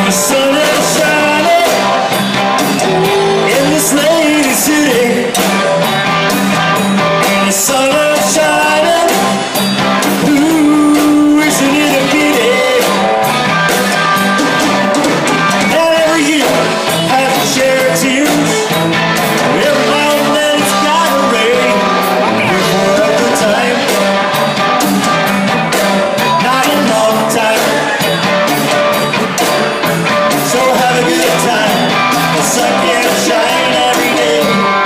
the sun is shining in this lady city, and the sun is shining. Ooh, isn't it a pity? And every year has a share of tears. Every now and then it's got a rain. For a good time, not a long time. So have a good time. The sun can shine every day.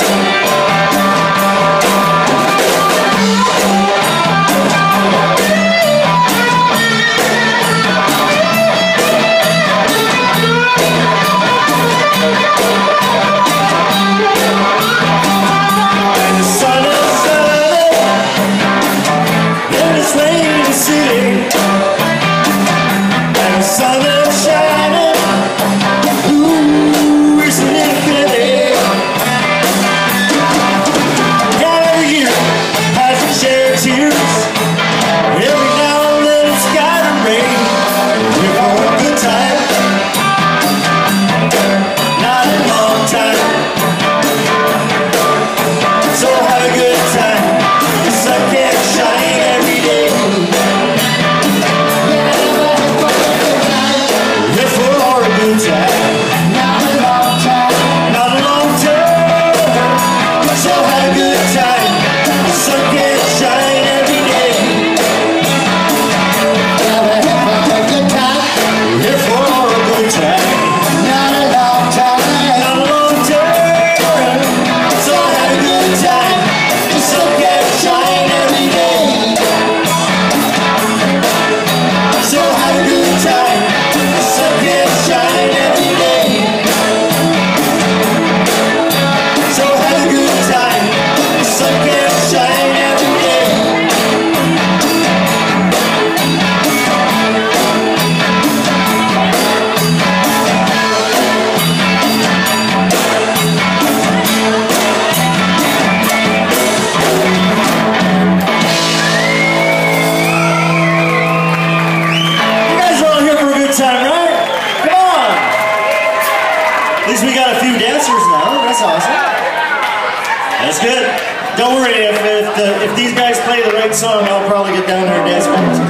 And the sun is shining in this lady city, and the sun is shining. Ooh, isn't it a pity? And every year has its share of tears. Every now and then it's gotta rain. We're for a good time, not a long time. So have a good time. The sun can shine every day. We're for a good time, not a long time. Not a long time. So have a good time. The sun can shine every day. We're for a good time, not a long time. Not a long time. So have a good time. The sun can shine every day. So have a good time. The sun can shine every day. So have a good time. The sun can shine every day. You guys are all here for a good time, right? Come on. At least we got a few dancers now. That's awesome. That's good. Don't worry, if these guys play the right song, I'll probably get down there and dance with them.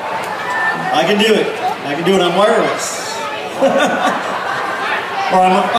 I can do it. I can do it on wireless. Or I'm